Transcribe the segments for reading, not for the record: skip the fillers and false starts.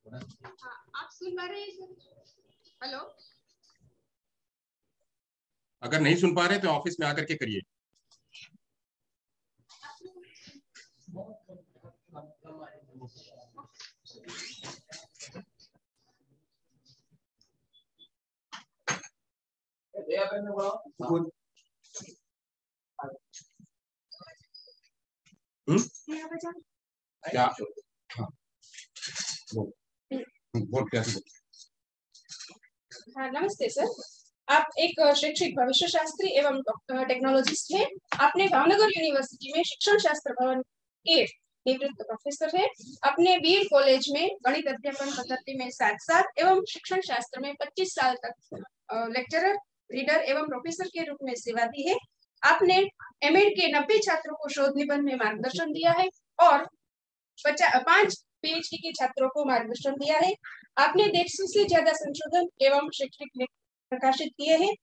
आप सुन पा रहे हैं सर? हेलो, अगर नहीं सुन पा रहे तो ऑफिस में आकर के करिए। क्या? हाँ, बोल क्या? हाँ नमस्ते सर। आप एक शैक्षिक भविष्य शास्त्री एवं टेक्नोलॉजिस्ट हैं। आपने भावनगर यूनिवर्सिटी में शिक्षण शास्त्र भवन के निवृत्त प्रोफेसर है। अपने बीएड कॉलेज में गणित अध्यापन पद्धति में 7 साल एवं शिक्षण शास्त्र में 25 साल तक लेक्चरर, रीडर एवं प्रोफेसर के रूप में सेवा दी है। आपने एमएड के 90 छात्रों को शोध निबंध में मार्गदर्शन दिया है और 5 पीएचडी के छात्रों को मार्गदर्शन दिया है। आपने 150 से ज्यादा संशोधन एवं शैक्षणिक लेख प्रकाशित किए हैं।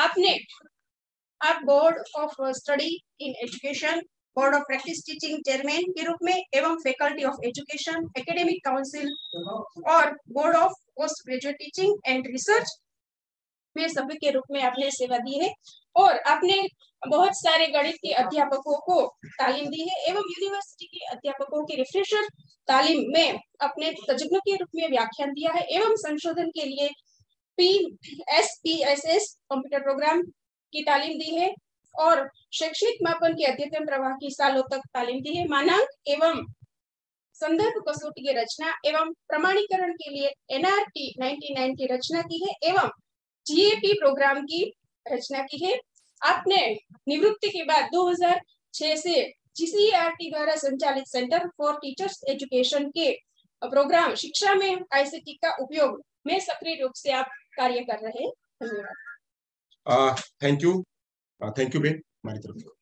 आप board of study in education, board of practice teaching chairman के रूप में एवं faculty of education, academic council और board of post graduate teaching and research में सभी के रूप में आपने सेवा दी है। और आपने बहुत सारे गणित के अध्यापकों को तालीम दी है एवं यूनिवर्सिटी के अध्यापकों की रिफ्रेशर तालीम में अपने तज्ञ के रूप में व्याख्यान दिया है एवं संशोधन के लिए PSPSS कंप्यूटर प्रोग्राम की तालीम दी है और शैक्षणिक मापन के अद्यतन प्रवाह की सालों तक तालीम दी है। मानांक एवं संदर्भ कसौटी की रचना एवं प्रमाणीकरण के लिए NRT 99 की रचना की है एवं GAP प्रोग्राम की रचना की है। आपने निवृत्ति के बाद 2006 से GCERT द्वारा संचालित सेंटर फॉर टीचर्स एजुकेशन के प्रोग्राम शिक्षा में ICT का उपयोग में सक्रिय रूप से आप कार्य कर रहे हैं। धन्यवाद। थैंक यू बेन, हमारी तरफ से।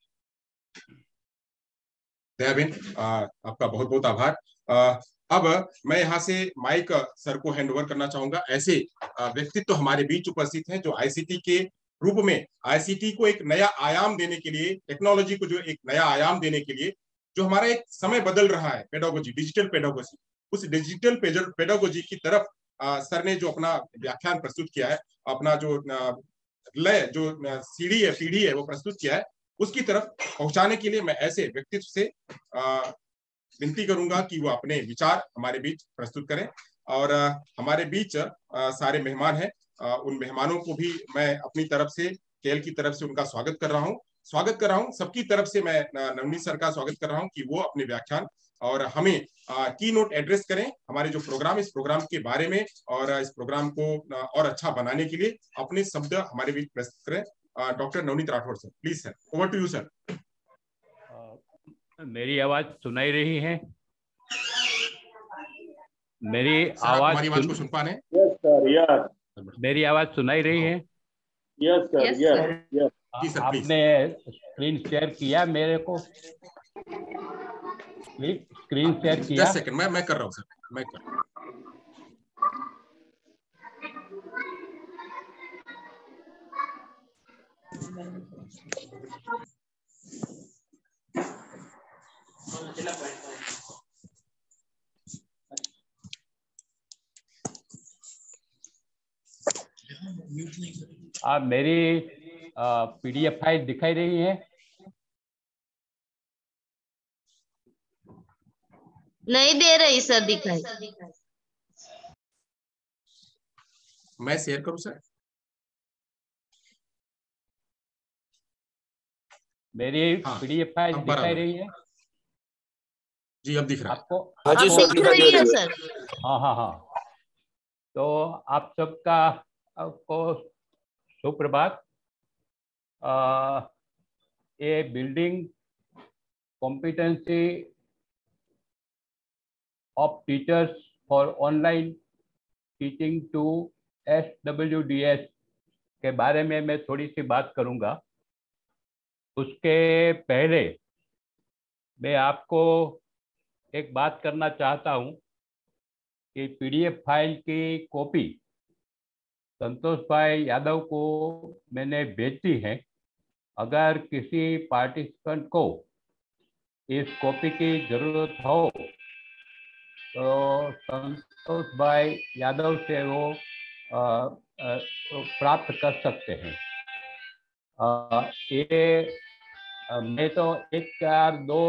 दया बेन, आपका बहुत बहुत आभार। अब मैं यहाँ से माइक सर को हैंड ओवर करना चाहूंगा। ऐसे व्यक्तित्व हमारे बीच उपस्थित हैं जो आईसीटी के रूप में आईसीटी को एक नया आयाम देने के लिए, टेक्नोलॉजी को जो एक नया आयाम देने के लिए, जो हमारा एक समय बदल रहा है, पेडागोजी, डिजिटल पेडागोजी, उस डिजिटल पेडागोजी की तरफ सर ने जो अपना व्याख्यान प्रस्तुत किया है, अपना जो पीढ़ी है वो प्रस्तुत किया है, उसकी तरफ पहुंचाने के लिए मैं ऐसे व्यक्तित्व से विनती करूंगा कि वो अपने विचार हमारे बीच प्रस्तुत करें। और हमारे बीच सारे मेहमान हैं, उन मेहमानों को भी मैं अपनी तरफ से, केएल की तरफ से उनका स्वागत कर रहा हूं। सबकी तरफ से मैं नवनीत सर का स्वागत कर रहा हूं कि वो अपने व्याख्यान और हमें की नोट एड्रेस करें हमारे जो प्रोग्राम, इस प्रोग्राम के बारे में और इस प्रोग्राम को और अच्छा बनाने के लिए अपने शब्द हमारे बीच प्रस्तुत करें। Doctor Navneet Rathore sir, please sir, over to you sir. मेरी आवाज सुनाई रही है? मेरी सर, आवाज हमारी आवाज को सुन पा रहे हैं? Yes sir, yes. मेरी आवाज सुनाई रही है? Yes sir, yes. जी सर, आपने स्क्रीन शेयर किया मेरे को? स्क्रीन शेयर किया? 10 सेकंड मैं कर रहा हूँ सर, मैं कर रहा हूँ। आप मेरी PDF फाइल दिखाई रही है? नहीं दे रही सर दिखाई। मैं शेयर करूं सर? मेरी PDF फाइल दिखाई रही है? जी अब दिख रहा है आपको? हाँ जी सर, दिख रही है सर। हाँ। तो आप सबका आपको सुप्रभात। ये building competency of teachers for online teaching to SWDS के बारे में मैं थोड़ी सी बात करूंगा। उसके पहले मैं आपको एक बात करना चाहता हूं कि PDF फाइल की कॉपी संतोष भाई यादव को मैंने भेजी है। अगर किसी पार्टिसिपेंट को इस कॉपी की जरूरत हो तो संतोष भाई यादव से वो प्राप्त कर सकते हैं। ये मैं तो एक यार दो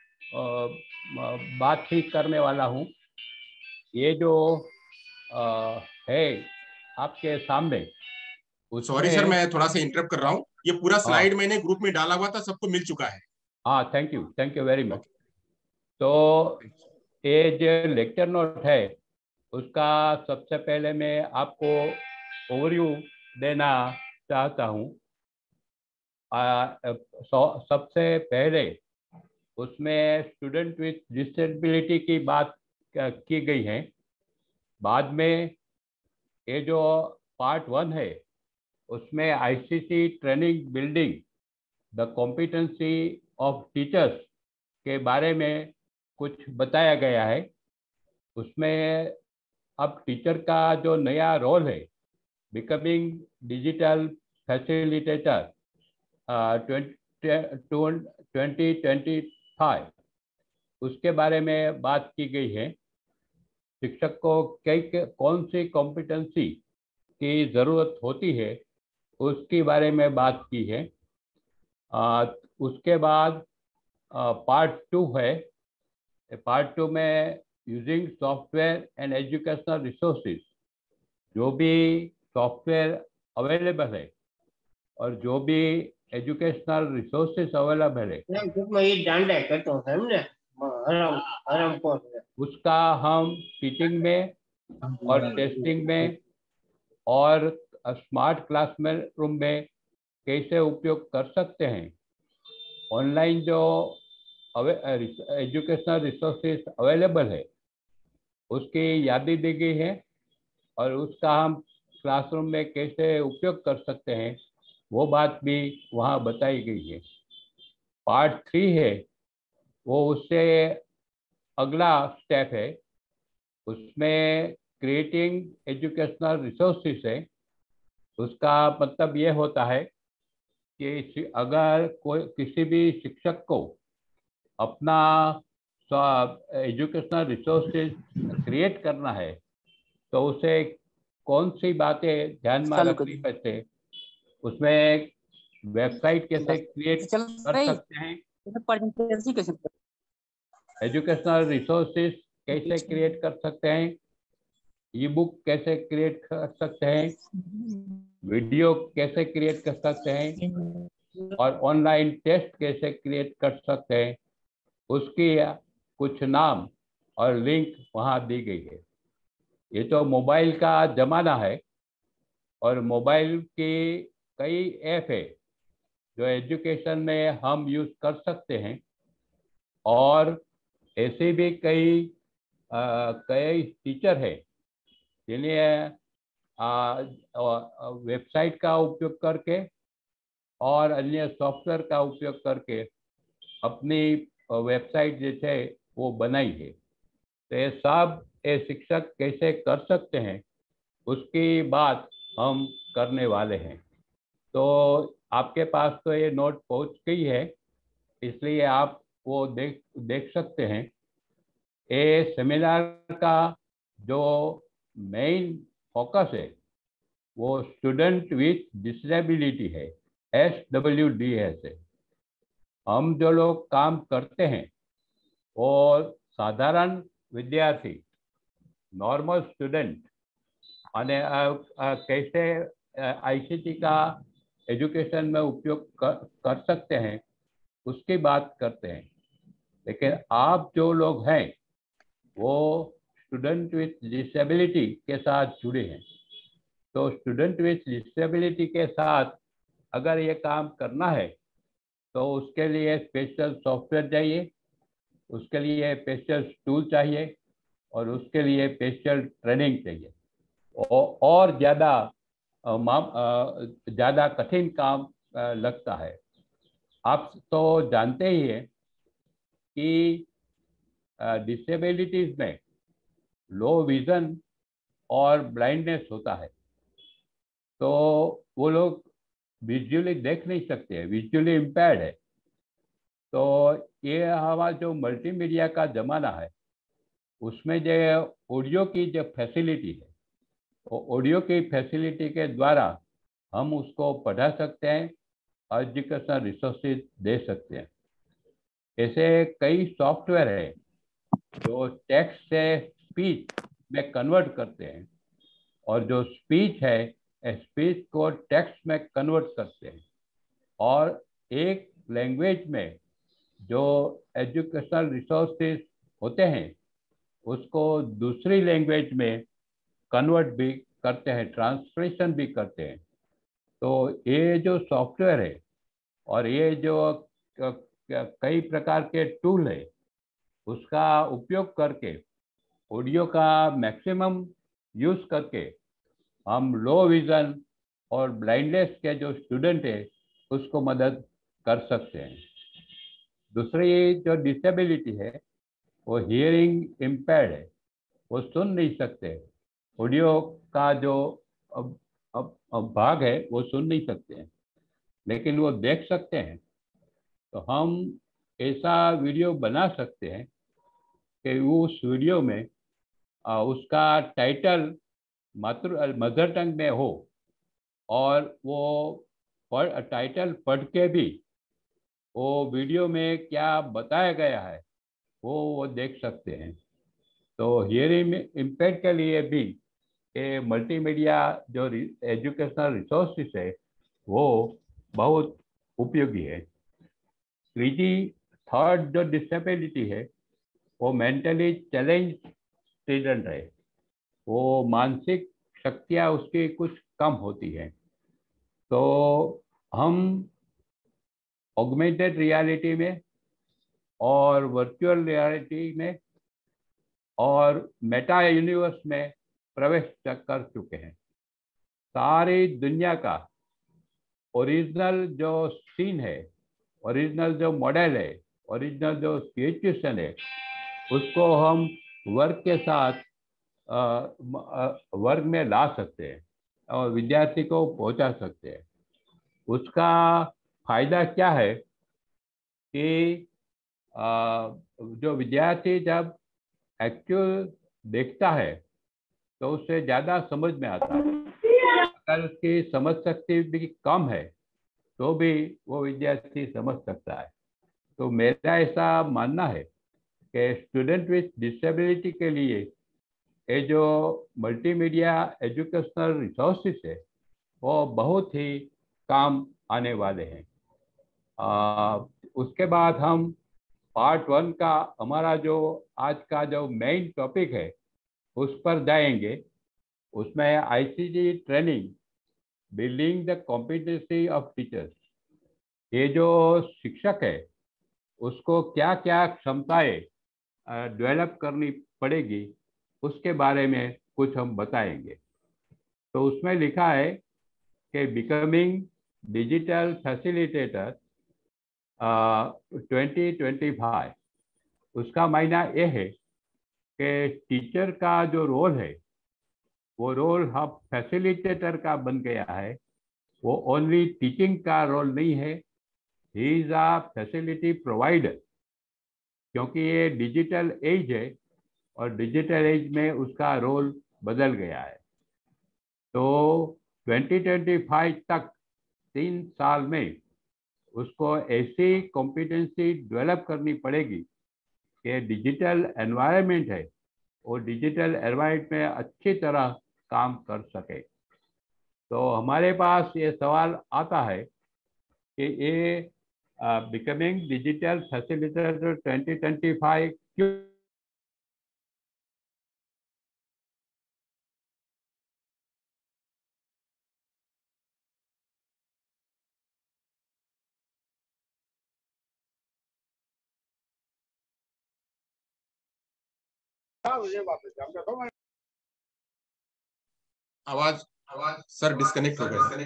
बात ही करने वाला हूँ। ये जो है आपके सामने, सॉरी सर, मैं थोड़ा सा इंटरप्ट कर रहा हूँ। ये पूरा स्लाइड मैंने ग्रुप में डाला हुआ था, सबको मिल चुका है। हाँ, थैंक यू वेरी मच। तो ये जो लेक्चर नोट है उसका सबसे पहले मैं आपको ओवरव्यू देना चाहता हूँ। सबसे पहले उसमें स्टूडेंट विथ डिसेबिलिटी की बात की गई है। बाद में ये जो पार्ट 1 है उसमें ICT training building the competency of teachers के बारे में कुछ बताया गया है। उसमें अब टीचर का जो नया रोल है, बिकमिंग डिजिटल फैसिलिटेटर 2025, उसके बारे में बात की गई है। शिक्षक को कौन सी कॉम्पिटेंसी की ज़रूरत होती है उसके बारे में बात की है। उसके बाद पार्ट 2 है। पार्ट 2 में using software and educational resources, जो भी सॉफ्टवेयर अवेलेबल है और जो भी एजुकेशनल रिसोर्सेज अवेलेबल है उसका हम टीचिंग में और टेस्टिंग में और स्मार्ट क्लास में रूम में कैसे उपयोग कर सकते हैं। ऑनलाइन जो एजुकेशनल रिसोर्सेज अवेलेबल है उसकी यादी दी गई है और उसका हम क्लासरूम में कैसे उपयोग कर सकते हैं वो बात भी वहाँ बताई गई है। पार्ट 3 है, वो उससे अगला स्टेप है। उसमें क्रिएटिंग एजुकेशनल रिसोर्सेज है। उसका मतलब ये होता है कि अगर कोई किसी भी शिक्षक को अपना एजुकेशनल रिसोर्सेज क्रिएट करना है तो उसे कौन सी बातें ध्यान में रखनी पड़ते, उसमें वेबसाइट कैसे क्रिएट कर सकते हैं, एजुकेशनल रिसोर्सेज कैसे क्रिएट कर सकते हैं, ई बुक कैसे क्रिएट कर सकते हैं, वीडियो कैसे क्रिएट कर सकते हैं और ऑनलाइन टेस्ट कैसे क्रिएट कर सकते हैं, उसकी कुछ नाम और लिंक वहाँ दी गई है। ये तो मोबाइल का ज़माना है और मोबाइल की कई ऐप है जो एजुकेशन में हम यूज़ कर सकते हैं और ऐसे भी कई टीचर है जिन्हें वेबसाइट का उपयोग करके और अन्य सॉफ्टवेयर का उपयोग करके अपनी वेबसाइट जैसे वो बनाई है। तो ये सब ये शिक्षक कैसे कर सकते हैं उसकी बात हम करने वाले हैं। तो आपके पास तो ये नोट पहुंच गई है, इसलिए आप वो देख सकते हैं। ये सेमिनार का जो मेन फोकस है वो स्टूडेंट विथ डिसेबिलिटी है, SWDS है। हम जो लोग काम करते हैं और साधारण विद्यार्थी, नॉर्मल स्टूडेंट कैसे आईसीटी का एजुकेशन में उपयोग कर सकते हैं उसकी बात करते हैं। लेकिन आप जो लोग हैं वो स्टूडेंट विथ डिसेबिलिटी के साथ जुड़े हैं। तो स्टूडेंट विथ डिसेबिलिटी के साथ अगर ये काम करना है तो उसके लिए स्पेशल सॉफ्टवेयर चाहिए, उसके लिए स्पेशल टूल चाहिए और उसके लिए स्पेशल ट्रेनिंग चाहिए और ज़्यादा कठिन काम लगता है। आप तो जानते ही हैं कि डिसेबिलिटीज में लो विजन और ब्लाइंडनेस होता है, तो वो लोग विजुअली देख नहीं सकते हैं, विजुअली इम्पेयर्ड है। तो ये हमारा जो मल्टीमीडिया का ज़माना है उसमें जो ऑडियो की जो फैसिलिटी है, वो ऑडियो की फैसिलिटी के द्वारा हम उसको पढ़ा सकते हैं, एजुकेशनल रिसोर्सेज दे सकते हैं। ऐसे कई सॉफ्टवेयर है जो टेक्स्ट से स्पीच में कन्वर्ट करते हैं, और जो स्पीच है स्पीच को टेक्स्ट में कन्वर्ट करते हैं, और एक लैंग्वेज में जो एजुकेशनल रिसोर्सेज होते हैं उसको दूसरी लैंग्वेज में कन्वर्ट भी करते हैं, ट्रांसलेशन भी करते हैं। तो ये जो सॉफ्टवेयर है और ये जो कई प्रकार के टूल है, उसका उपयोग करके ऑडियो का मैक्सिमम यूज करके हम लो विजन और ब्लाइंडनेस के जो स्टूडेंट है उसको मदद कर सकते हैं। दूसरी जो डिसेबिलिटी है वो हियरिंग इम्पेयर्ड है, वो सुन नहीं सकते, ऑडियो का जो अब भाग है वो सुन नहीं सकते हैं, लेकिन वो देख सकते हैं। तो हम ऐसा वीडियो बना सकते हैं कि उस वीडियो में उसका टाइटल मदर टंग में हो, और वो टाइटल पढ़ के भी वो वीडियो में क्या बताया गया है वो देख सकते हैं। तो हियरिंग इम्पेक्ट के लिए भी ये मल्टीमीडिया जो एजुकेशनल रिसोर्सेस है वो बहुत उपयोगी है। तीसरी थर्ड जो डिसेबिलिटी है वो मेंटली चैलेंज स्टूडेंट है, वो मानसिक शक्तियाँ उसकी कुछ कम होती हैं। तो हम ऑगमेंटेड रियलिटी में और वर्चुअल रियलिटी में और मेटा यूनिवर्स में प्रवेश कर चुके हैं। सारी दुनिया का ओरिजिनल जो सीन है, ओरिजिनल जो मॉडल है, ओरिजिनल जो सिचुएशन है, उसको हम वर्क के साथ वर्ग में ला सकते हैं और विद्यार्थी को पहुंचा सकते हैं। उसका फायदा क्या है कि जो विद्यार्थी जब एक्चुअल देखता है तो उससे ज़्यादा समझ में आता है। अगर उसकी समझ शक्ति भी कम है तो भी वो विद्यार्थी समझ सकता है। तो मेरा ऐसा मानना है कि स्टूडेंट विथ डिसेबिलिटी के लिए ये जो मल्टीमीडिया एजुकेशनल रिसोर्सेस है वो बहुत ही काम आने वाले हैं। उसके बाद हम पार्ट 1 का हमारा जो आज का जो मेन टॉपिक है उस पर जाएंगे। उसमें ICT training, building the competency of teachers. ये जो शिक्षक है उसको क्या क्या क्षमताएं डेवलप करनी पड़ेगी उसके बारे में कुछ हम बताएंगे। तो उसमें लिखा है कि बिकमिंग डिजिटल फैसिलिटेटर 2025। उसका मायना ये है कि टीचर का जो रोल है वो रोल अब फैसिलिटेटर का बन गया है। वो ओनली टीचिंग का रोल नहीं है, he is a facility provider, क्योंकि ये डिजिटल एज है और डिजिटल एज में उसका रोल बदल गया है। तो 2025 तक 3 साल में उसको ऐसी कॉम्पिटेंसी डेवलप करनी पड़ेगी कि डिजिटल एनवायरनमेंट है वो डिजिटल एनवायरनमेंट में अच्छी तरह काम कर सके। तो हमारे पास ये सवाल आता है कि ये बिकमिंग डिजिटल फैसिलिटेटर 2025 क्यों आवाज सर डिस्कनेक्ट हो गया।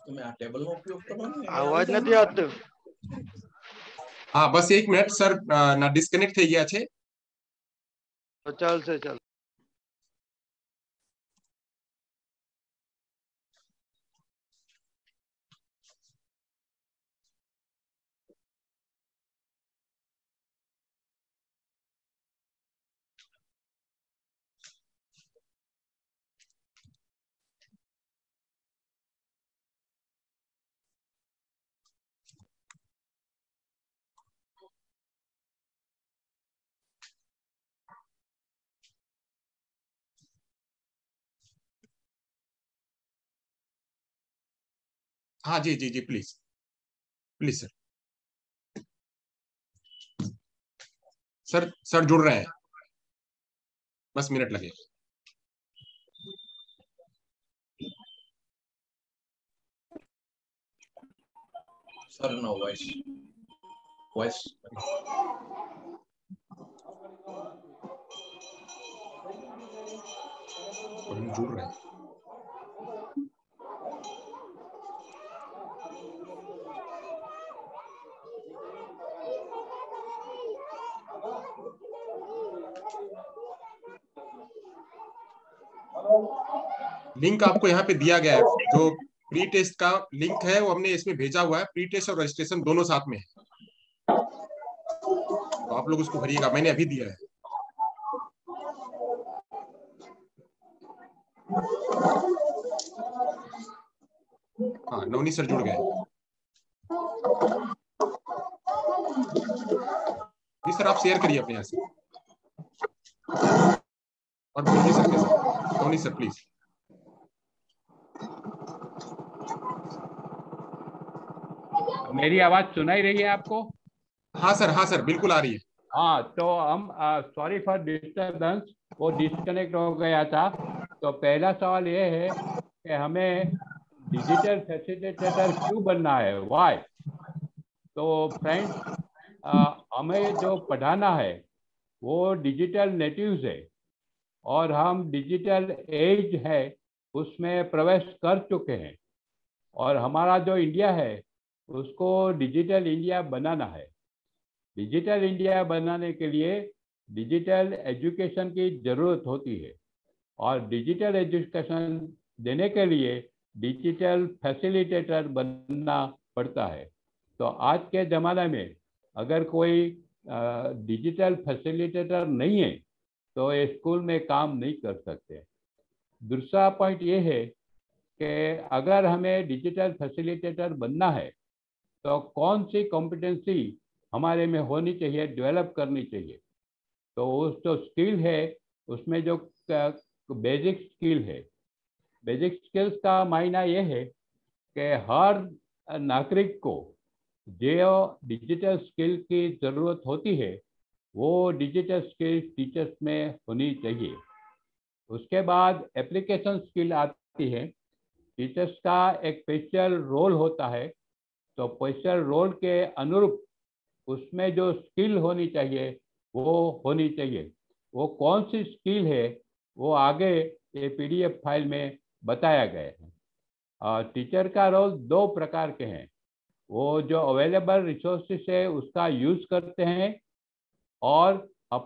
અવાજ નથી આવતો. હા બસ 1 મિનિટ સર, ના ડિસ્કનેક્ટ થઈ ગયા છે. તો ચાલશે ચાલ. हाँ जी जी जी please please sir. Sir sir जुड़ रहे हैं, बस मिनट लगेगा. Sir, no voice. Voice. और हम जुड़ रहे हैं. लिंक आपको यहाँ पे दिया गया है, जो प्री टेस्ट का लिंक है वो हमने इसमें भेजा हुआ है. प्री टेस्ट और रजिस्ट्रेशन दोनों साथ में है, तो आप लोग उसको भरिएगा, मैंने अभी दिया है. हाँ नवनीत सर जुड़ गए. जी सर आप शेयर करिए अपने यहाँ से, और बोलिए सर कैसे. Navneet sir please. मेरी आवाज सुनाई रही है आपको? हाँ सर बिल्कुल आ रही है. हाँ, तो हम सॉरी फॉर डिस्टर्बेंस, वो डिस्कनेक्ट हो गया था. तो पहला सवाल ये है कि हमें डिजिटल फैसिलिटेटर क्यों बनना है, व्हाई? तो फ्रेंड्स, हमें जो पढ़ाना है वो डिजिटल नेटिव्स है, और हम डिजिटल एज है उसमें प्रवेश कर चुके हैं, और हमारा जो इंडिया है उसको डिजिटल इंडिया बनाना है. डिजिटल इंडिया बनाने के लिए डिजिटल एजुकेशन की ज़रूरत होती है, और डिजिटल एजुकेशन देने के लिए डिजिटल फैसिलिटेटर बनना पड़ता है. तो आज के ज़माने में अगर कोई डिजिटल फैसिलिटेटर नहीं है तो ये स्कूल में काम नहीं कर सकते. दूसरा पॉइंट ये है कि अगर हमें डिजिटल फैसिलिटेटर बनना है तो कौन सी कॉम्पिटेंसी हमारे में होनी चाहिए, डेवलप करनी चाहिए. तो उस जो स्किल है उसमें जो बेसिक स्किल है, बेसिक स्किल्स का मायना ये है कि हर नागरिक को जो डिजिटल स्किल की ज़रूरत होती है वो डिजिटल स्किल टीचर्स में होनी चाहिए. उसके बाद एप्लीकेशन स्किल आती है. टीचर्स का एक स्पेशल रोल होता है, तो स्पेशल रोल के अनुरूप उसमें जो स्किल होनी चाहिए वो होनी चाहिए. वो कौन सी स्किल है वो आगे ये PDF फाइल में बताया गया है. टीचर का रोल 2 प्रकार के हैं. वो जो अवेलेबल रिसोर्सेस है उसका यूज़ करते हैं, और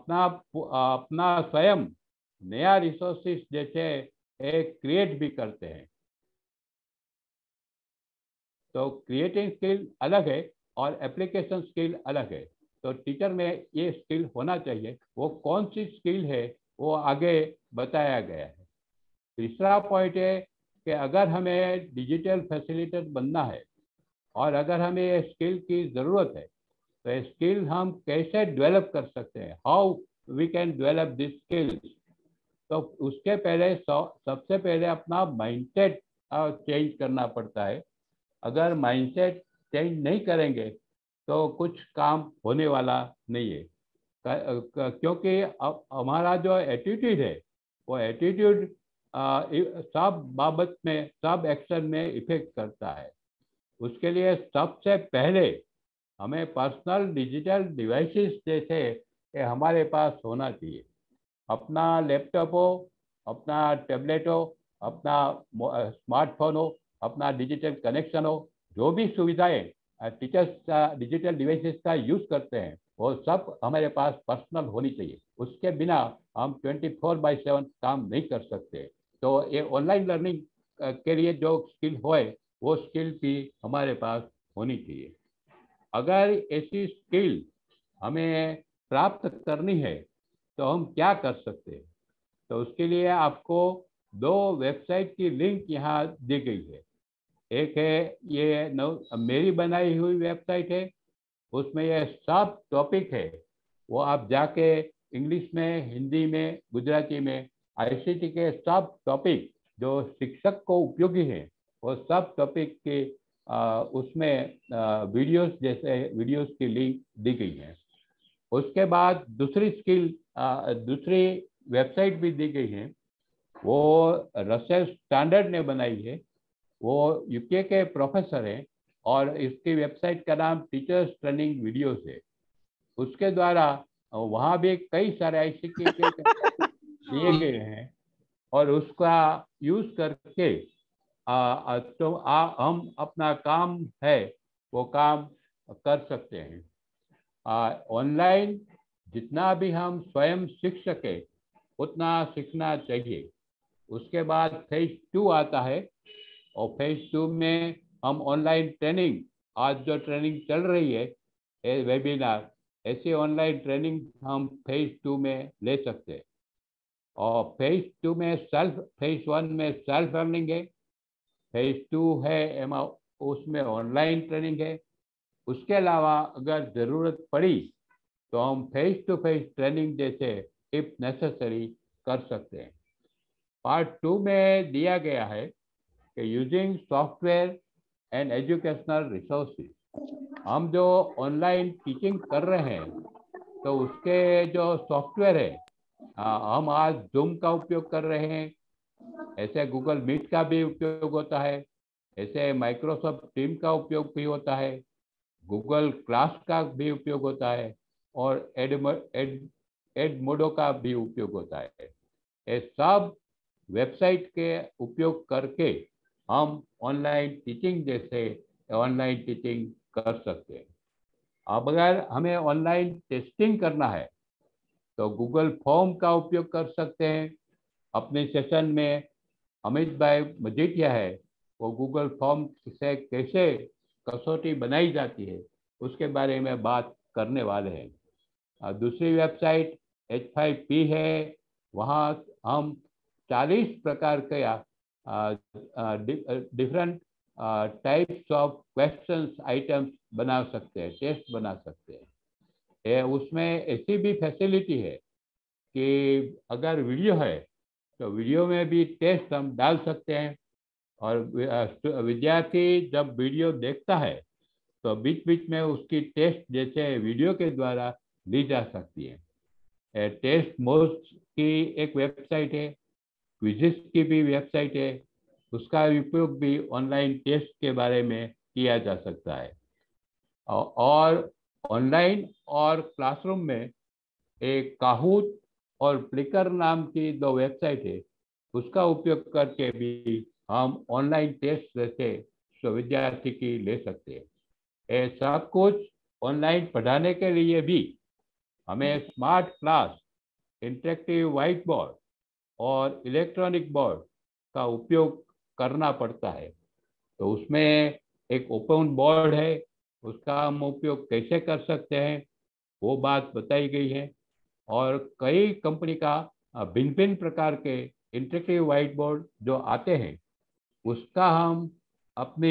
अपना स्वयं नया रिसोर्सेस जैसे क्रिएट भी करते हैं. तो क्रिएटिंग स्किल अलग है और एप्लीकेशन स्किल अलग है. तो टीचर में ये स्किल होना चाहिए. वो कौन सी स्किल है वो आगे बताया गया है. तीसरा पॉइंट है कि अगर हमें डिजिटल फैसिलिटेटर बनना है और अगर हमें ये स्किल की ज़रूरत है तो ये स्किल हम कैसे डेवलप कर सकते हैं, how we can develop this skills. तो उसके पहले सबसे पहले अपना माइंडसेट चेंज करना पड़ता है. अगर माइंडसेट चेंज नहीं करेंगे तो कुछ काम होने वाला नहीं है, क्योंकि हमारा जो एटीट्यूड है वो एटीट्यूड सब बाबत में, सब एक्शन में इफेक्ट करता है. उसके लिए सबसे पहले हमें पर्सनल डिजिटल डिवाइसेस जैसे कि हमारे पास होना चाहिए. अपना लैपटॉप हो, अपना टैबलेट हो, अपना स्मार्टफोन हो, अपना डिजिटल कनेक्शन हो, जो भी सुविधाएं टीचर्स डिजिटल डिवाइसेस का यूज करते हैं वो सब हमारे पास पर्सनल होनी चाहिए। उसके बिना हम 24/7 काम नहीं कर सकते। तो ये ऑनलाइन लर्निंग के लिए जो स्किल होए वो स्किल भी हमारे पास होनी चाहिए। अगर ऐसी स्किल हमें प्राप्त करनी है तो हम क्या कर सकते हैं? तो उसके लिए आपको 2 वेबसाइट की लिंक यहाँ दी गई है। एक है ये मेरी बनाई हुई वेबसाइट है, उसमें ये सब टॉपिक है, वो आप जाके इंग्लिश में, हिंदी में, गुजराती में आईसीटी के सब टॉपिक जो शिक्षक को उपयोगी हैं वो सब टॉपिक के उसमें वीडियोस जैसे वीडियोस की लिंक दी गई है। उसके बाद दूसरी वेबसाइट भी दी गई है, वो रसेल स्टैंडर्ड ने बनाई है। वो यूके के प्रोफेसर हैं और इसकी वेबसाइट का नाम टीचर्स ट्रेनिंग वीडियोस है। उसके द्वारा वहाँ भी कई सारे आईसीटी के दिए गए हैं और उसका यूज करके हम अपना काम है वो काम कर सकते हैं। ऑनलाइन जितना भी हम स्वयं सीख सके उतना सीखना चाहिए। उसके बाद फेज 2 आता है और फेज 2 में हम ऑनलाइन ट्रेनिंग, आज जो ट्रेनिंग चल रही है वेबिनार, ऐसी ऑनलाइन ट्रेनिंग हम फेज 2 में ले सकते हैं। और फेज 2 में फेज 1 में सेल्फ लर्निंग है, फेज 2 है उसमें ऑनलाइन ट्रेनिंग है। उसके अलावा अगर ज़रूरत पड़ी तो हम फेज टू फेज ट्रेनिंग जैसे इफ नेसेसरी कर सकते हैं। पार्ट 2 में दिया गया है कि using software and educational resources, हम जो ऑनलाइन टीचिंग कर रहे हैं तो उसके जो सॉफ्टवेयर है, हम आज जूम का उपयोग कर रहे हैं, ऐसे गूगल मीट का भी उपयोग होता है, ऐसे माइक्रोसॉफ्ट टीम का उपयोग भी होता है, गूगल क्लास का भी उपयोग होता है और एडमोडो का भी उपयोग होता है। ये सब वेबसाइट के उपयोग करके हम ऑनलाइन टीचिंग जैसे ऑनलाइन टीचिंग कर सकते हैं। अब अगर हमें ऑनलाइन टेस्टिंग करना है तो गूगल फॉर्म का उपयोग कर सकते हैं। अपने सेशन में अमित भाई मजीठिया है, वो गूगल फॉर्म से कैसे कसौटी बनाई जाती है उसके बारे में बात करने वाले हैं। दूसरी वेबसाइट H5P है, वहाँ हम 40 प्रकार के different types of questions items बना सकते हैं, टेस्ट बना सकते हैं। उसमें ऐसी भी फैसिलिटी है कि अगर वीडियो है तो वीडियो में भी टेस्ट हम डाल सकते हैं और विद्यार्थी जब वीडियो देखता है तो बीच बीच में उसकी टेस्ट जैसे वीडियो के द्वारा ली जा सकती है। टेस्ट मोस्ट की एक वेबसाइट है, क्विज़िस की भी वेबसाइट है, उसका उपयोग भी ऑनलाइन टेस्ट के बारे में किया जा सकता है। और ऑनलाइन और क्लासरूम में एक काहूट और फ्लिकर नाम की 2 वेबसाइट है, उसका उपयोग करके भी हम ऑनलाइन टेस्ट जैसे विद्यार्थी की ले सकते हैं। ये सब कुछ ऑनलाइन पढ़ाने के लिए भी हमें smart class, interactive white board और इलेक्ट्रॉनिक बोर्ड का उपयोग करना पड़ता है। तो उसमें एक ओपन बोर्ड है, उसका हम उपयोग कैसे कर सकते हैं वो बात बताई गई है। और कई कंपनी का भिन्न भिन्न प्रकार के इंटरेक्टिव व्हाइट बोर्ड जो आते हैं उसका हम अपने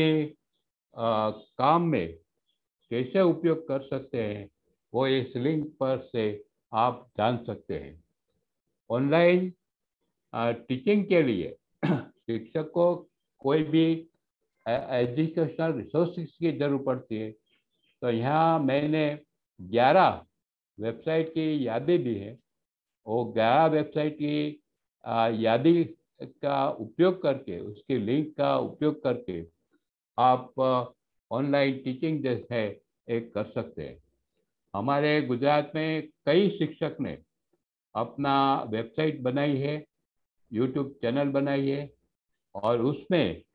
काम में कैसे उपयोग कर सकते हैं वो इस लिंक पर से आप जान सकते हैं। ऑनलाइन टीचिंग के लिए शिक्षक को कोई भी एजुकेशनल रिसोर्सेज की जरूरत पड़ती है। तो यहाँ मैंने 11 वेबसाइट की यादी दी है। वो 11 वेबसाइट की यादी का उपयोग करके, उसकी लिंक का उपयोग करके आप ऑनलाइन टीचिंग जैसे एक कर सकते हैं। हमारे गुजरात में कई शिक्षक ने अपना वेबसाइट बनाई है, यूट्यूब चैनल बनाई है और उसमें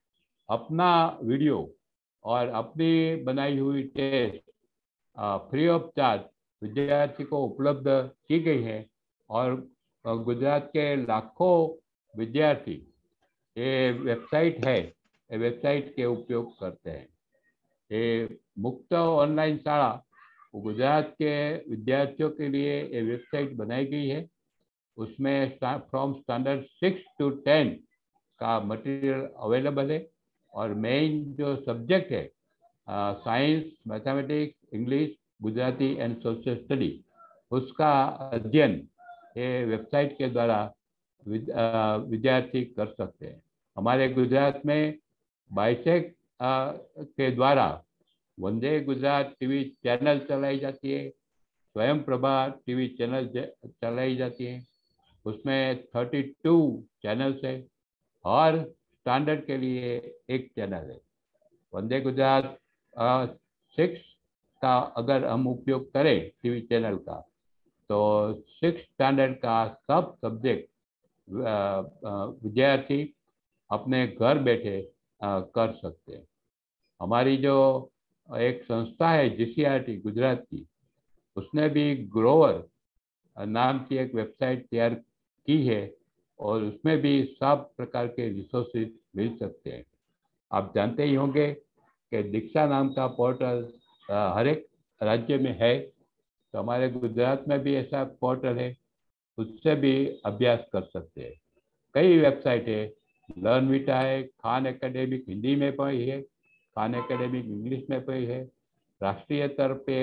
अपना वीडियो और अपनी बनाई हुई टेस्ट फ्री ऑफ चार्ज विद्यार्थी को उपलब्ध की गई है और गुजरात के लाखों विद्यार्थी ये वेबसाइट है, ये वेबसाइट के उपयोग करते हैं। ये मुक्त ऑनलाइन शाला गुजरात के विद्यार्थियों के लिए ये वेबसाइट बनाई गई है। उसमें फ्रॉम स्टैंडर्ड 6 to 10 का मटेरियल अवेलेबल है और मेन जो सब्जेक्ट है science, mathematics, English, Gujarati and social study, उसका अध्ययन ये वेबसाइट के द्वारा विद्यार्थी कर सकते हैं। हमारे गुजरात में बाइसेक के द्वारा वंदे गुजरात टीवी चैनल चलाई जाती है, स्वयं प्रभा टीवी चैनल चलाई जाती है। उसमें 32 चैनल्स है और स्टैंडर्ड के लिए एक चैनल है। वंदे गुजरात 6 का अगर हम उपयोग करें टीवी चैनल का, तो 6 स्टैंडर्ड का सब सब्जेक्ट विद्यार्थी अपने घर बैठे कर सकते हैं। हमारी जो एक संस्था है GCRT गुजरात की, उसने भी ग्रोवर नाम की एक वेबसाइट तैयार की है और उसमें भी सब प्रकार के रिसोर्सेज मिल सकते हैं। आप जानते ही होंगे कि दीक्षा नाम का पोर्टल हर एक राज्य में है, तो हमारे गुजरात में भी ऐसा पोर्टल है, उससे भी अभ्यास कर सकते हैं। कई वेबसाइट है, लर्नविटा है, खान एकेडमिक हिंदी में भी है, खान एकेडमिक इंग्लिश में भी है, राष्ट्रीय स्तर पे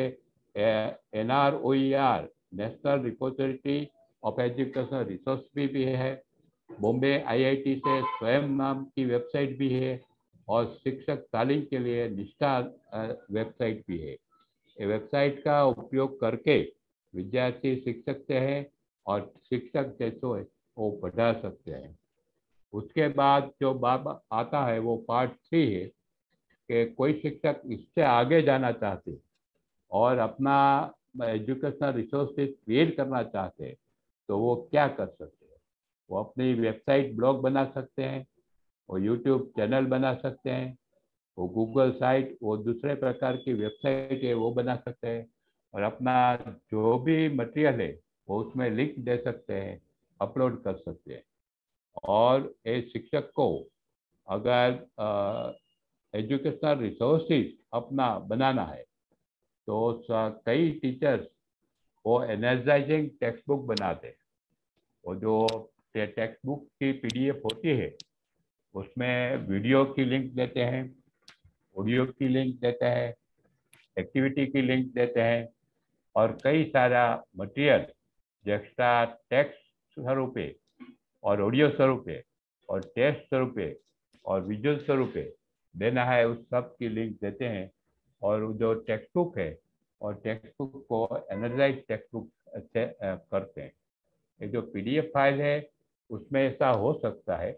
NROER national repository of educational resource भी है, बॉम्बे IIT से स्वयं नाम की वेबसाइट भी है और शिक्षक तालीम के लिए निष्ठा वेबसाइट भी है। ये वेबसाइट का उपयोग करके विद्यार्थी सीख सकते हैं और शिक्षक जैसो है वो पढ़ा सकते हैं। उसके बाद जो बात आता है वो पार्ट 3 है कि कोई शिक्षक इससे आगे जाना चाहते और अपना एजुकेशनल रिसोर्सेज क्रिएट करना चाहते हैं तो वो क्या कर सकते हैं। वो अपनी वेबसाइट ब्लॉग बना सकते हैं, वो यूट्यूब चैनल बना सकते हैं, वो गूगल साइट, वो दूसरे प्रकार की वेबसाइट है वो बना सकते हैं और अपना जो भी मटेरियल है वो उसमें लिंक दे सकते हैं, अपलोड कर सकते हैं। और एक शिक्षक को अगर एजुकेशनल रिसोर्सेज अपना बनाना है तो कई टीचर्स वो एनर्जाइजिंग टेक्स्ट बुक बनाते हैं। वो जो टेक्स्ट बुक की PDF होती है उसमें वीडियो की लिंक देते हैं, ऑडियो की लिंक देते हैं, एक्टिविटी की लिंक देते हैं और कई सारा मटेरियल जो एक्स्ट्रा टेक्स्ट स्वरूप और ऑडियो स्वरूप और टेक्स्ट स्वरूप और विजुअल स्वरूप देना है, उस सब की लिंक देते हैं। और जो टेक्स्ट बुक है और टेक्स्ट बुक को एनर्जाइज टेक्स्ट बुक से करते हैं। ये जो PDF फाइल है उसमें ऐसा हो सकता है,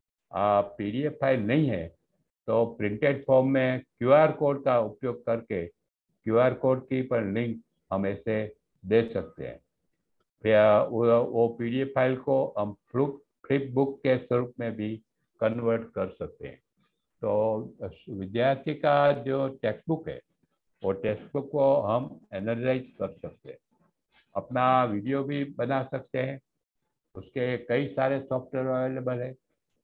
PDF फाइल नहीं है तो प्रिंटेड फॉर्म में QR कोड का उपयोग करके QR कोड की पर लिंक हम ऐसे दे सकते हैं। फिर वो PDF फाइल को हम फ्लिप बुक के स्वरूप में भी कन्वर्ट कर सकते हैं। तो विद्यार्थी का जो टेक्स्ट बुक है वो टेक्स्ट बुक को हम एनर्जाइज कर सकते हैं, अपना वीडियो भी बना सकते हैं। उसके कई सारे सॉफ्टवेयर अवेलेबल है।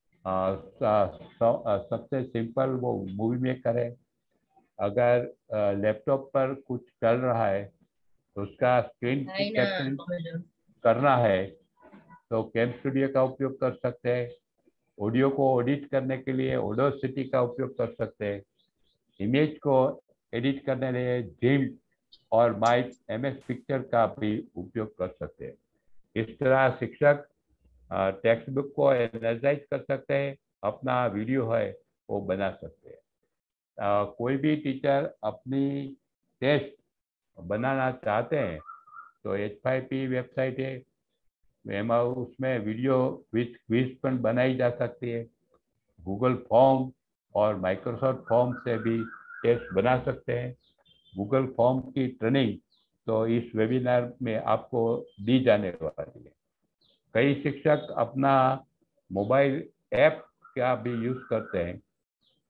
सबसे सिंपल वो मूवी मेकर है। अगर लैपटॉप पर कुछ चल रहा है तो उसका स्क्रीन कैप्चरिंग करना है तो कैम स्टूडियो का उपयोग कर सकते हैं। ऑडियो को एडिट करने के लिए ऑडियोसिटी का उपयोग कर सकते हैं। इमेज को एडिट करने के लिए जिम और माइक MS पिक्चर का भी उपयोग कर सकते हैं। इस तरह शिक्षक टेक्स्ट बुक को एनर्जाइज कर सकते हैं, अपना वीडियो है वो बना सकते हैं। कोई भी टीचर अपनी टेस्ट बनाना चाहते हैं तो H5P वेबसाइट है, उसमें वीडियो विथ क्विज पण बनाई जा सकती है। गूगल फॉर्म और माइक्रोसॉफ्ट फॉर्म से भी टेस्ट बना सकते हैं। गूगल फॉर्म की ट्रेनिंग तो इस वेबिनार में आपको दी जाने वाली है। कई शिक्षक अपना मोबाइल ऐप का भी यूज़ करते हैं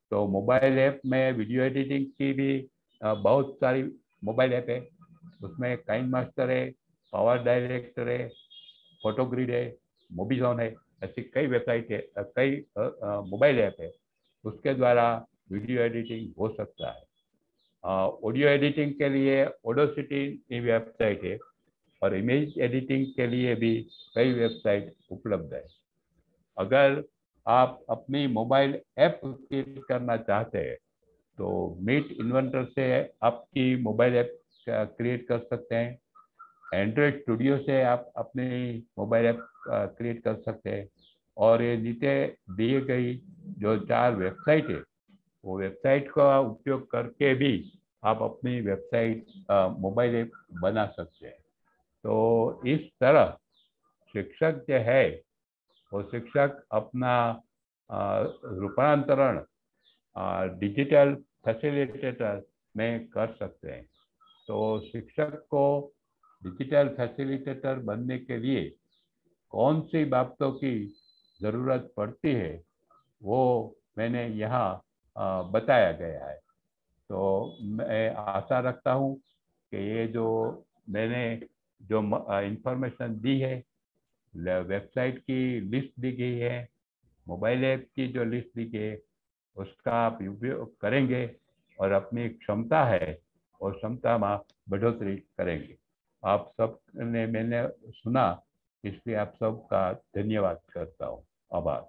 तो मोबाइल ऐप में वीडियो एडिटिंग की भी बहुत सारी मोबाइल ऐप है। उसमें काइन मास्टर है, पावर डायरेक्टर है, फोटोग्रिड है, मोबीजॉन है, ऐसी कई वेबसाइट है, कई मोबाइल ऐप है। उसके द्वारा वीडियो एडिटिंग हो सकता है। ऑडियो एडिटिंग के लिए ऑडेसिटी की वेबसाइट है और इमेज एडिटिंग के लिए भी कई वेबसाइट उपलब्ध है। अगर आप अपनी मोबाइल ऐप क्रिएट करना चाहते हैं तो मीट इन्वेंटर से आपकी मोबाइल ऐप क्रिएट कर सकते हैं। एंड्रॉयड स्टूडियो से आप अपनी मोबाइल ऐप क्रिएट कर सकते हैं। और ये नीचे दिए गई जो 4 वेबसाइट है, वो वेबसाइट का उपयोग करके भी आप अपनी वेबसाइट मोबाइल ऐप बना सकते हैं। तो इस तरह शिक्षक जो है वो शिक्षक अपना रूपांतरण डिजिटल फैसिलिटेटर में कर सकते हैं। तो शिक्षक को डिजिटल फैसिलिटेटर बनने के लिए कौन सी बातों की ज़रूरत पड़ती है वो मैंने यहाँ बताया गया है। तो मैं आशा रखता हूँ कि ये जो मैंने जो इंफॉर्मेशन दी है, वेबसाइट की लिस्ट दी गई है, मोबाइल ऐप की जो लिस्ट दी गई है, उसका आप उपयोग करेंगे और अपनी क्षमता है और क्षमता में बढ़ोतरी करेंगे। आप सब ने मैंने सुना, इसलिए आप सबका धन्यवाद करता हूँ। आभार।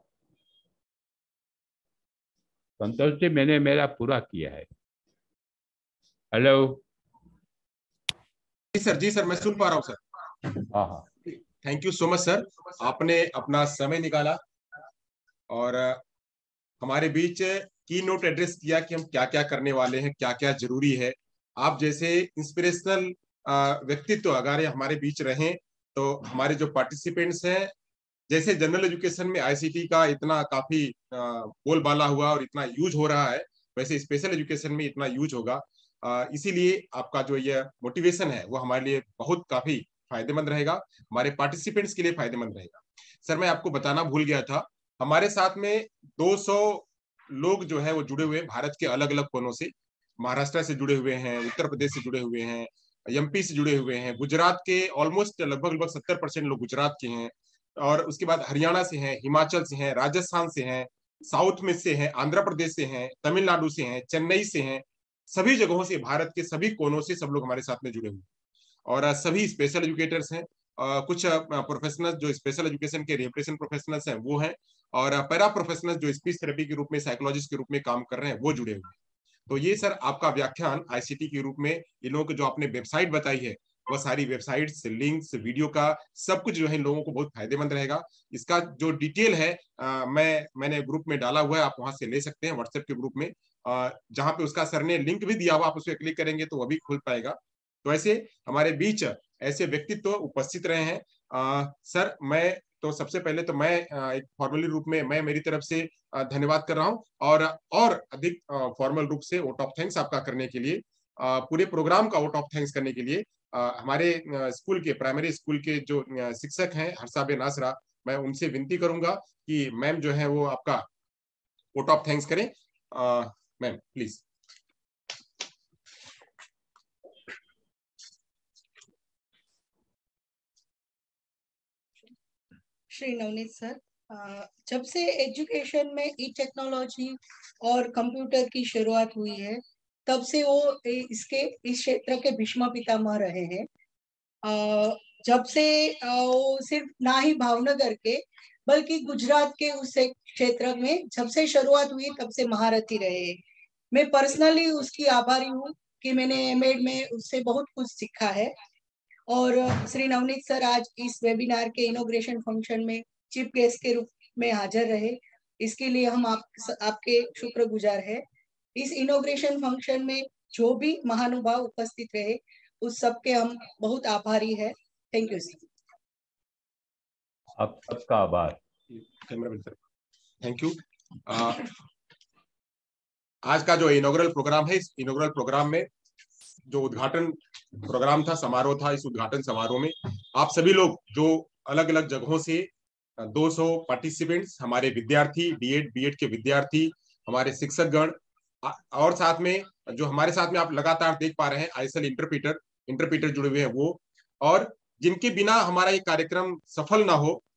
संतोष जी, मैंने मेरा पूरा किया है। हेलो। जी सर, मैं सुन पा रहा हूँ सर। हाँ। Thank you so much sir, आपने अपना समय निकाला और हमारे बीच की नोट एड्रेस किया कि हम क्या क्या करने वाले हैं, क्या क्या जरूरी है। आप जैसे इंस्पिरेशनल व्यक्तित्व अगर हमारे बीच रहें तो हमारे जो पार्टिसिपेंट्स हैं, जैसे जनरल एजुकेशन में आईसीटी का इतना काफी बोलबाला हुआ और इतना यूज हो रहा है, वैसे स्पेशल एजुकेशन में इतना यूज होगा। इसीलिए आपका जो ये मोटिवेशन है वो हमारे लिए बहुत काफी फायदेमंद रहेगा, हमारे पार्टिसिपेंट्स के लिए फायदेमंद रहेगा। सर, मैं आपको बताना भूल गया था, हमारे साथ में 200 लोग जो है वो जुड़े हुए हैं भारत के अलग अलग कोनों से। महाराष्ट्र से जुड़े हुए हैं, उत्तर प्रदेश से जुड़े हुए हैं, एमपी से जुड़े हुए हैं, गुजरात के ऑलमोस्ट लगभग 70% लोग गुजरात के हैं, और उसके बाद हरियाणा से हैं, हिमाचल से हैं, राजस्थान से हैं, साउथ में से हैं, आंध्र प्रदेश से हैं, तमिलनाडु से हैं, चेन्नई से हैं, सभी जगहों से, भारत के सभी कोनों से सब लोग हमारे साथ में जुड़े हुए हैं। और सभी स्पेशल एजुकेटर्स हैं, कुछ प्रोफेशनल्स जो स्पेशल एजुकेशन के रिहैबिलिटेशन प्रोफेशनल्स हैं वो हैं, और पैरा प्रोफेशनल्स जो स्पीच थेरेपी के रूप में, साइकोलॉजिस्ट के रूप में काम कर रहे हैं वो जुड़े हुए हैं। तो ये सर आपका व्याख्यान आईसीटी के रूप में, इन लोगों को जो आपने वेबसाइट बताई है वह सारी वेबसाइट्स, लिंक्स, वीडियो का सब कुछ जो है इन लोगों को बहुत फायदेमंद रहेगा। इसका जो डिटेल है मैंने ग्रुप में डाला हुआ है, आप वहां से ले सकते हैं, व्हाट्सएप के ग्रुप में, जहां पे उसका सर ने लिंक भी दिया हुआ, आप उस पर क्लिक करेंगे तो वह भी खुल पाएगा। तो ऐसे हमारे बीच ऐसे व्यक्तित्व उपस्थित रहे हैं। सर, मैं तो सबसे पहले तो मैं एक फॉर्मली रूप में मैं मेरी तरफ से धन्यवाद कर रहा हूं, और अधिक फॉर्मल रूप से वोट ऑफ थैंक्स आपका करने के लिए, पूरे प्रोग्राम का वोट ऑफ थैंक्स करने के लिए हमारे स्कूल के, प्राइमरी स्कूल के जो शिक्षक हैं हर्षाबे नासरा, मैं उनसे विनती करूंगा कि मैम जो है वो आपका वोट ऑफ थैंक्स करें। Ma'am please. Shri Navneet sir, जब से एजुकेशन में ई टेक्नोलॉजी और कंप्यूटर की शुरुआत हुई है, तब से वो इस क्षेत्र के भीष्म पितामह रहे हैं। जब से वो सिर्फ ना ही भावनगर के बल्कि गुजरात के उस क्षेत्र में जब से शुरुआत हुई तब से महारथी रहे। मैं पर्सनली उसकी आभारी हूँ कि मैंने एमएड में उससे बहुत कुछ सीखा है। और श्री नवनीत सर आज इस वेबिनार के इनॉग्रेशन फंक्शन में चीफ गेस्ट के रूप में हाजिर रहे, इसके लिए हम आपके शुक्रगुजार है। इस इनॉग्रेशन फंक्शन में जो भी महानुभाव उपस्थित रहे उस सबके हम बहुत आभारी है। थैंक यू सर। आप सबका आभार। Thank you. आज का जो इनॉग्रल प्रोग्राम है, इस इनॉग्रल प्रोग्राम में जो उद्घाटन प्रोग्राम था, समारोह था, इस उद्घाटन समारोह में आप सभी लोग जो अलग अलग जगहों से 200 पार्टिसिपेंट्स, हमारे विद्यार्थी, डीएड बीएड के विद्यार्थी, हमारे शिक्षकगण और साथ में जो हमारे साथ में आप लगातार देख पा रहे हैं ISL इंटरप्रीटर जुड़े हुए हैं वो, और जिनके बिना हमारा ये कार्यक्रम सफल ना हो